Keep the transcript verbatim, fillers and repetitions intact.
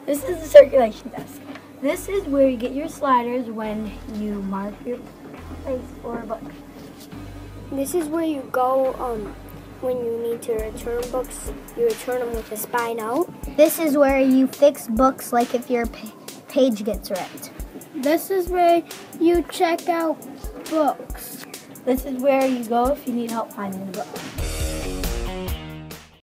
This is the circulation desk. This is where you get your sliders when you mark your place for a book. This is where you go um, when you need to return books. You return them with a spine out. This is where you fix books, like if your pa- page gets ripped. This is where you check out books. This is where you go if you need help finding the book.